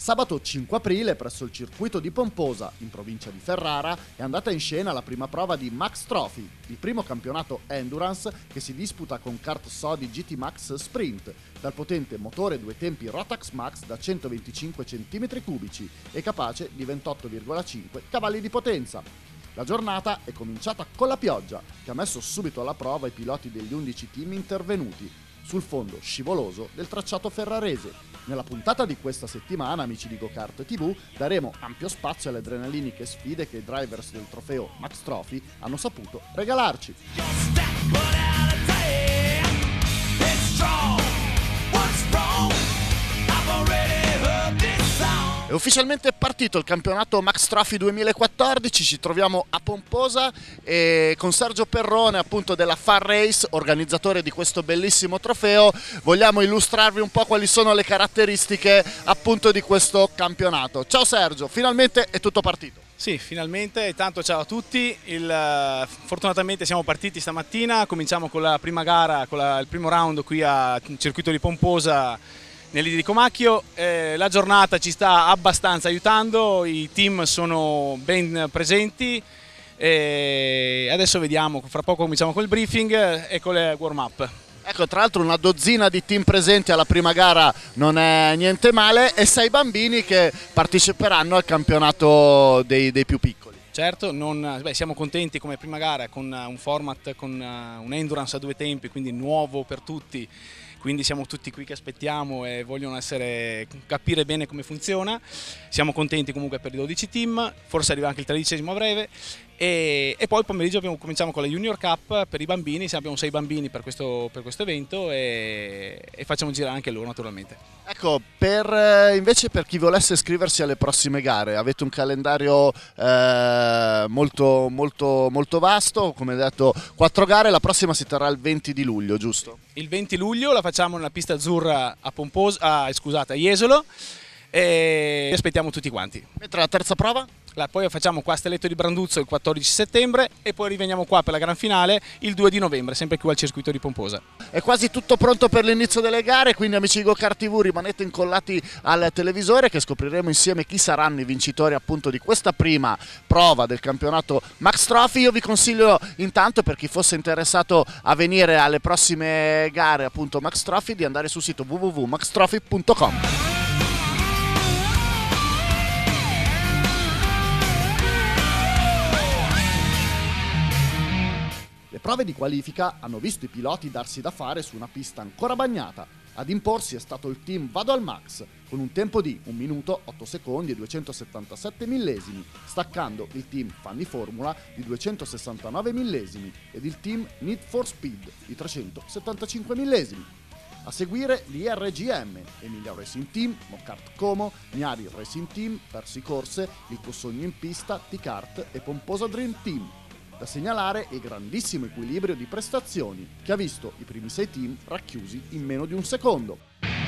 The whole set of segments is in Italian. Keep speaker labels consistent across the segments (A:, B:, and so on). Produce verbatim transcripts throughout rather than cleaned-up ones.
A: Sabato cinque aprile, presso il circuito di Pomposa, in provincia di Ferrara, è andata in scena la prima prova di Max Trophy, il primo campionato endurance che si disputa con kart Sodi G T Max Sprint, dal potente motore due tempi Rotax Max da centoventicinque centimetri cubici e capace di ventotto virgola cinque cavalli di potenza. La giornata è cominciata con la pioggia, che ha messo subito alla prova i piloti degli undici team intervenuti, sul fondo scivoloso del tracciato ferrarese. Nella puntata di questa settimana, amici di GoKart tivù, daremo ampio spazio alle adrenaliniche sfide che i drivers del trofeo Max Trophy hanno saputo regalarci. È ufficialmente partito il campionato Max Trophy duemilaquattordici, ci troviamo a Pomposa e con Sergio Perrone, appunto della Far Race, organizzatore di questo bellissimo trofeo, vogliamo illustrarvi un po' quali sono le caratteristiche appunto di questo campionato. Ciao Sergio, finalmente è tutto partito.
B: Sì, finalmente, tanto ciao a tutti. Il, fortunatamente siamo partiti stamattina, cominciamo con la prima gara, con la, il primo round qui al circuito di Pomposa nell'I di Comacchio. Eh, la giornata ci sta abbastanza aiutando, i team sono ben presenti e adesso vediamo, fra poco cominciamo col briefing e con le warm up.
A: Ecco, tra l'altro una dozzina di team presenti alla prima gara non è niente male e sei bambini che parteciperanno al campionato dei, dei più piccoli.
B: Certo, non, beh, siamo contenti come prima gara con un format, con un endurance a due tempi, quindi nuovo per tutti. Quindi siamo tutti qui che aspettiamo e vogliono essere, capire bene come funziona. Siamo contenti comunque per i dodici team, forse arriva anche il tredicesimo a breve. E, e poi il pomeriggio abbiamo, cominciamo con la Junior Cup per i bambini, abbiamo sei bambini per questo, per questo evento e, e facciamo girare anche loro naturalmente.
A: Ecco, per, invece per chi volesse iscriversi alle prossime gare, avete un calendario eh, molto, molto, molto vasto, come detto quattro gare, la prossima si terrà il venti di luglio, giusto?
B: Il venti luglio la facciamo nella pista azzurra a Pomposa, ah, scusate, a Jesolo e aspettiamo tutti quanti.
A: Mentre la terza prova?
B: La, poi facciamo qua a Stelletto di Branduzzo il quattordici settembre e poi riveniamo qua per la gran finale il due di novembre, sempre qui al circuito di Pomposa.
A: È quasi tutto pronto per l'inizio delle gare, quindi amici di GoKart tivù rimanete incollati al televisore che scopriremo insieme chi saranno i vincitori appunto di questa prima prova del campionato Max Trophy. Io vi consiglio intanto, per chi fosse interessato a venire alle prossime gare appunto Max Trophy, di andare sul sito w w w punto max trophy punto com. Le prove di qualifica hanno visto i piloti darsi da fare su una pista ancora bagnata. Ad imporsi è stato il team Vado al Max, con un tempo di un minuto, otto secondi e duecentosettantasette millesimi, staccando il team Fan di Formula di duecentosessantanove millesimi ed il team Need for Speed di trecentosettantacinque millesimi. A seguire l'I R G M, Emilia Racing Team, Mocart Como, Gnari Racing Team, Persi Corse, Il tuo sogno in pista, T-Kart e Pomposa Dream Team. Da segnalare il grandissimo equilibrio di prestazioni, che ha visto i primi sei team racchiusi in meno di un secondo.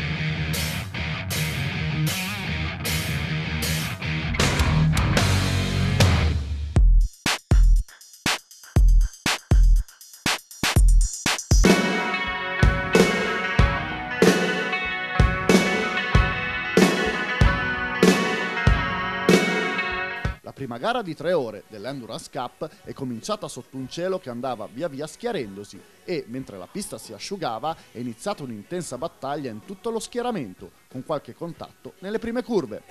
A: La prima gara di tre ore dell'Endurance Cup è cominciata sotto un cielo che andava via via schiarendosi e, mentre la pista si asciugava, è iniziata un'intensa battaglia in tutto lo schieramento, con qualche contatto nelle prime curve.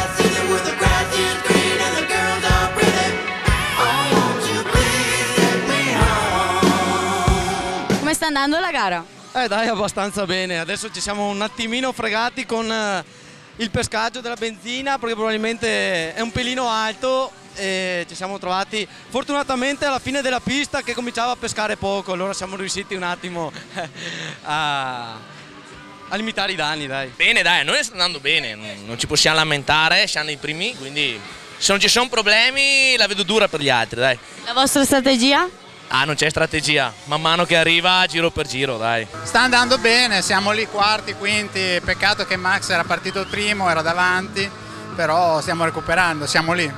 C: Come sta andando la gara?
D: Eh dai, abbastanza bene, adesso ci siamo un attimino fregati con eh, il pescaggio della benzina perché probabilmente è un pelino alto e ci siamo trovati fortunatamente alla fine della pista che cominciava a pescare poco, allora siamo riusciti un attimo a, a limitare i danni, dai.
E: Bene dai, noi sta andando bene, non ci possiamo lamentare, siamo i primi, quindi se non ci sono problemi la vedo dura per gli altri, dai.
C: La vostra strategia?
E: Ah, non c'è strategia, man mano che arriva giro per giro, dai.
F: Sta andando bene, siamo lì quarti, quinti, peccato che Max era partito il primo, era davanti, però stiamo recuperando, siamo lì.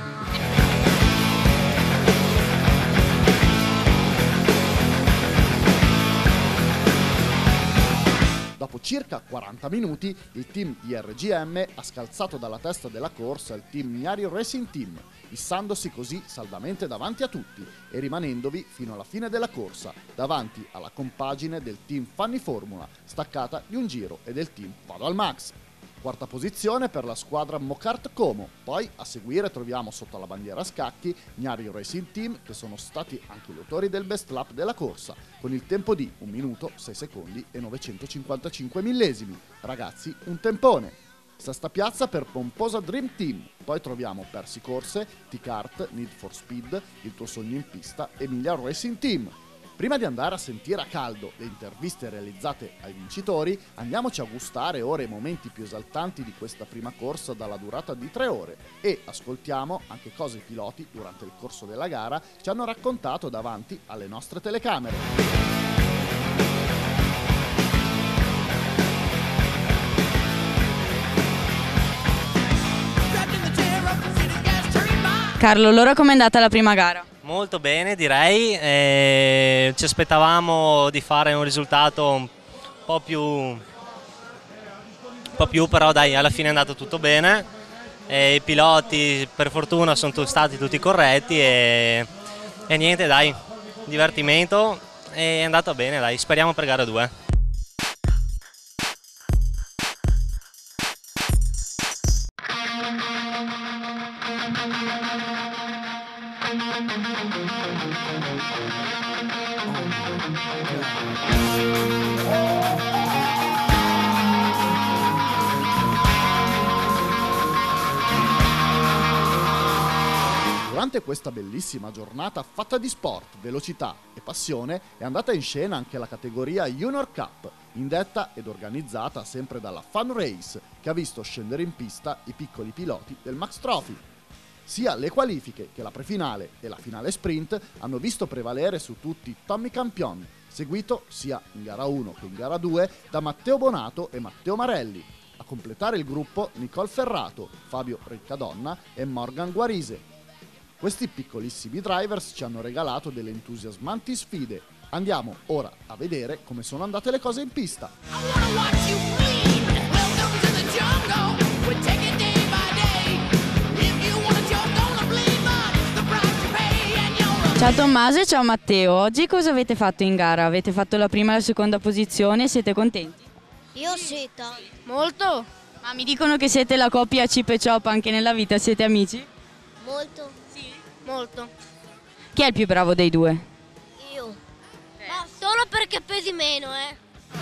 A: Dopo circa quaranta minuti il team I R G M ha scalzato dalla testa della corsa il team Gnari Racing Team, issandosi così saldamente davanti a tutti e rimanendovi fino alla fine della corsa, davanti alla compagine del team Fanny Formula, staccata di un giro, e del team Vado al Max. Quarta posizione per la squadra Mokart Como, poi a seguire troviamo sotto la bandiera a scacchi Gnari Racing Team, che sono stati anche gli autori del best lap della corsa, con il tempo di un minuto, sei secondi e novecentocinquantacinque millesimi. Ragazzi, un tempone! Sesta piazza per Pomposa Dream Team, poi troviamo Persi Corse, T-Kart, Need for Speed, Il tuo sogno in pista, Emilia Racing Team. Prima di andare a sentire a caldo le interviste realizzate ai vincitori, andiamoci a gustare ora i momenti più esaltanti di questa prima corsa dalla durata di tre ore e ascoltiamo anche cosa i piloti durante il corso della gara ci hanno raccontato davanti alle nostre telecamere.
C: Carlo, loro com'è andata la prima gara?
G: Molto bene, direi, e ci aspettavamo di fare un risultato un po' più, un po' più, però dai, alla fine è andato tutto bene, e i piloti per fortuna sono stati tutti corretti e, e niente, dai, divertimento, è andato bene, dai, speriamo per gara due.
A: Durante questa bellissima giornata fatta di sport, velocità e passione è andata in scena anche la categoria Junior Cup, indetta ed organizzata sempre dalla Fun Race, che ha visto scendere in pista i piccoli piloti del Max Trophy. Sia le qualifiche che la prefinale e la finale sprint hanno visto prevalere su tutti Tommy Campion, seguito sia in gara uno che in gara due da Matteo Bonato e Matteo Marelli. A completare il gruppo Nicole Ferrato, Fabio Riccadonna e Morgan Guarise. Questi piccolissimi drivers ci hanno regalato delle entusiasmanti sfide. Andiamo ora a vedere come sono andate le cose in pista.
C: Ciao Tommaso e ciao Matteo, oggi cosa avete fatto in gara? Avete fatto la prima e la seconda posizione, siete contenti?
H: Io sì,
C: molto. Ma mi dicono che siete la coppia Chip e Chop anche nella vita, siete amici?
H: molto.
C: Sì.
H: Molto.
C: Chi è il più bravo dei due?
H: Io. Eh. Ma solo perché pesi meno, eh.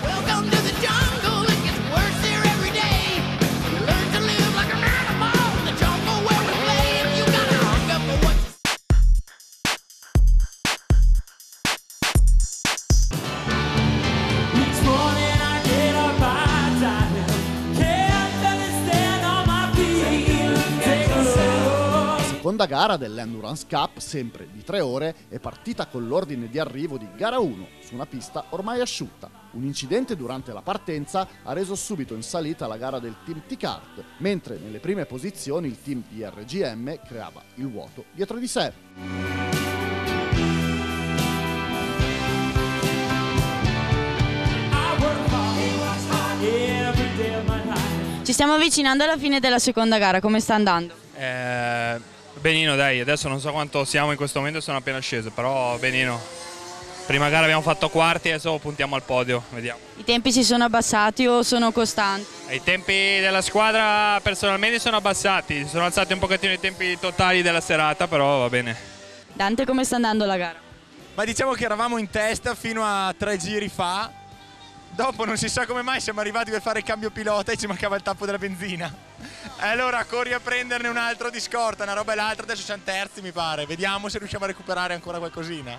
A: La seconda gara dell'Endurance Cup, sempre di tre ore, è partita con l'ordine di arrivo di gara uno su una pista ormai asciutta. Un incidente durante la partenza ha reso subito in salita la gara del team T-Kart, mentre nelle prime posizioni il team I R G M creava il vuoto dietro di sé.
C: Ci stiamo avvicinando alla fine della seconda gara, come sta andando?
I: Eh... Benino, dai, adesso non so quanto siamo in questo momento, sono appena sceso, però benino. Prima gara abbiamo fatto quarti, adesso puntiamo al podio, vediamo.
C: I tempi si sono abbassati o sono costanti?
I: I tempi della squadra personalmente sono abbassati, sono alzati un pochettino i tempi totali della serata, però va bene.
C: Dante, come sta andando la gara?
J: Ma diciamo che eravamo in testa fino a tre giri fa, dopo non si sa come mai siamo arrivati per fare il cambio pilota e ci mancava il tappo della benzina. E allora corri a prenderne un altro di scorta, una roba e l'altra, adesso siamo terzi mi pare, vediamo se riusciamo a recuperare ancora qualcosina.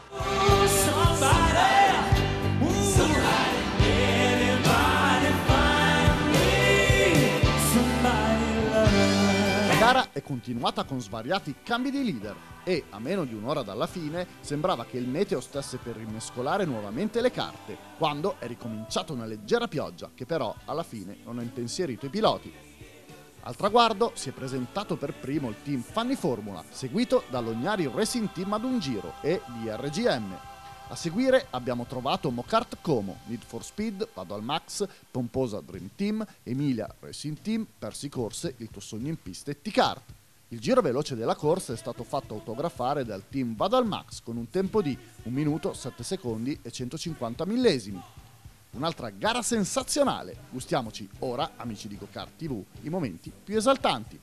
A: La gara è continuata con svariati cambi di leader e, a meno di un'ora dalla fine, sembrava che il meteo stesse per rimescolare nuovamente le carte, quando è ricominciata una leggera pioggia che però alla fine non ha impensierito i piloti. Al traguardo si è presentato per primo il team Fanny Formula, seguito dallo Gnari Racing Team ad un giro e l'I R G M. A seguire abbiamo trovato Mokart Como, Need for Speed, Vado al Max, Pomposa Dream Team, Emilia Racing Team, Persi Corse, Il tuo sogno in pista e T-Kart. Il giro veloce della corsa è stato fatto autografare dal team Vado al Max con un tempo di un minuto, sette secondi e centocinquanta millesimi. Un'altra gara sensazionale. Gustiamoci ora, amici di GoKart tivù, i momenti più esaltanti.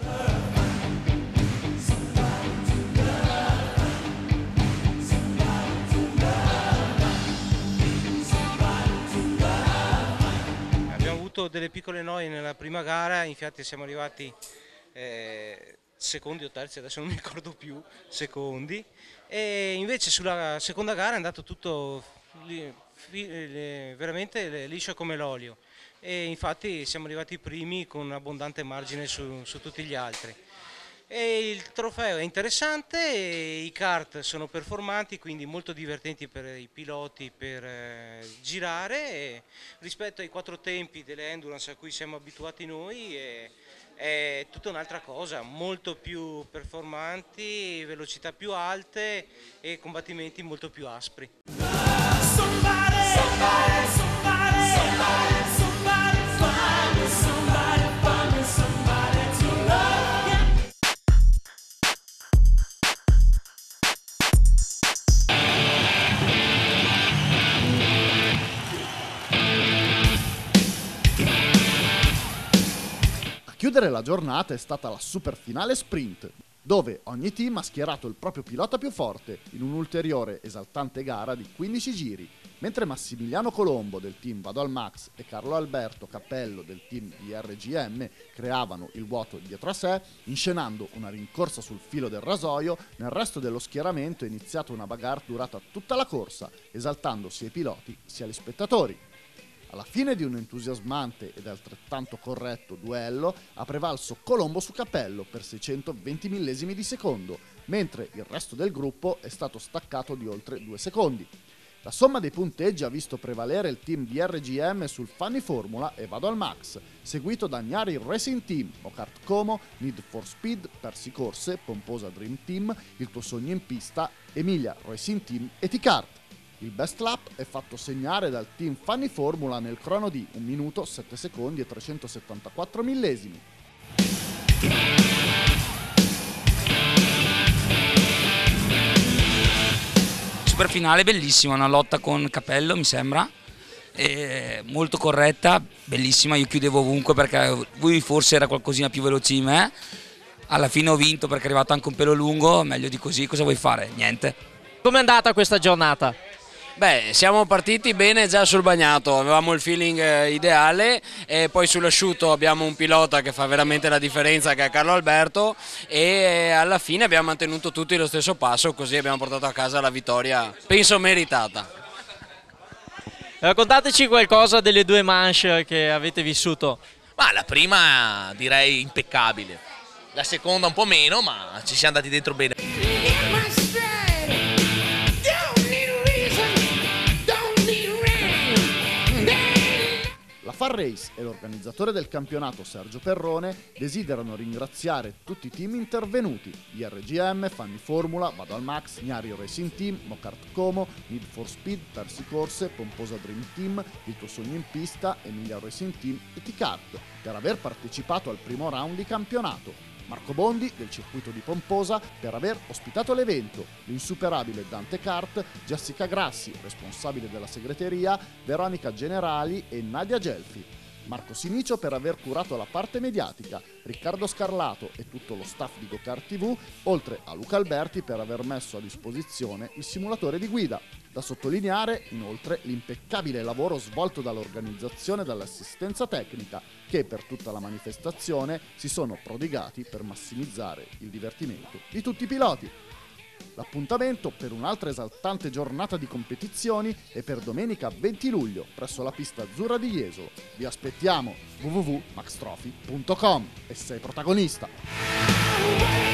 K: Abbiamo avuto delle piccole noie nella prima gara, infatti siamo arrivati eh, secondi o terzi, adesso non mi ricordo più, secondi, e invece sulla seconda gara è andato tutto li, fi, le, veramente liscio come l'olio, e infatti siamo arrivati primi con un abbondante margine su, su tutti gli altri. E il trofeo è interessante, e i kart sono performanti, quindi molto divertenti per i piloti per eh, girare, e rispetto ai quattro tempi delle endurance a cui siamo abituati noi è, è tutta un'altra cosa, molto più performanti, velocità più alte e combattimenti molto più aspri. Somebody, somebody, somebody, somebody, somebody, somebody, somebody, somebody to love.
A: A chiudere la giornata è stata la super finale sprint, dove ogni team ha schierato il proprio pilota più forte in un'ulteriore esaltante gara di quindici giri, mentre Massimiliano Colombo del team Vado al Max e Carlo Alberto Cappello del team I R G M creavano il vuoto dietro a sé, inscenando una rincorsa sul filo del rasoio. Nel resto dello schieramento è iniziata una bagarre durata tutta la corsa, esaltando sia i piloti sia gli spettatori. Alla fine di un entusiasmante ed altrettanto corretto duello ha prevalso Colombo su Cappello per seicentoventi millesimi di secondo, mentre il resto del gruppo è stato staccato di oltre due secondi. La somma dei punteggi ha visto prevalere il team di R G M sul Fanny Formula e Vado al Max, seguito da Gnari Racing Team, Mokart Como, Need for Speed, Persi Corse, Pomposa Dream Team, Il tuo sogno in pista, Emilia Racing Team e T-Kart. Il best lap è fatto segnare dal team Fanny Formula nel crono di un minuto, sette secondi e trecentosettantaquattro millesimi.
L: Super finale bellissima, una lotta con Cappello mi sembra, e molto corretta, bellissima. Io chiudevo ovunque perché lui forse era qualcosina più veloce di me, alla fine ho vinto perché è arrivato anche un pelo lungo, meglio di così, cosa vuoi fare? Niente.
M: Com'è andata questa giornata?
N: Beh, siamo partiti bene già sul bagnato, avevamo il feeling eh, ideale, e poi sull'asciutto abbiamo un pilota che fa veramente la differenza, che è Carlo Alberto, e alla fine abbiamo mantenuto tutti lo stesso passo, così abbiamo portato a casa la vittoria, penso meritata.
M: Raccontateci qualcosa delle due manche che avete vissuto.
E: Ma la prima direi impeccabile, la seconda un po' meno, ma ci siamo andati dentro bene.
A: La Far Race e l'organizzatore del campionato Sergio Perrone desiderano ringraziare tutti i team intervenuti: I R G M, Fanny Formula, Vado al Max, Gnari Racing Team, Mokart Como, Need for Speed, Persi Corse, Pomposa Dream Team, Il tuo sogno in pista, Emilia Racing Team e T-Kart per aver partecipato al primo round di campionato. Marco Bondi del circuito di Pomposa per aver ospitato l'evento, l'insuperabile Dante Kart, Jessica Grassi, responsabile della segreteria, Veronica Generali e Nadia Gelfi. Marco Sinicio per aver curato la parte mediatica, Riccardo Scarlato e tutto lo staff di GoKart tivù, oltre a Luca Alberti per aver messo a disposizione il simulatore di guida. Da sottolineare, inoltre, l'impeccabile lavoro svolto dall'organizzazione e dall'assistenza tecnica, che per tutta la manifestazione si sono prodigati per massimizzare il divertimento di tutti i piloti. L'appuntamento per un'altra esaltante giornata di competizioni è per domenica venti luglio presso la pista azzurra di Jesolo. Vi aspettiamo w w w punto max trophy punto com e sei protagonista!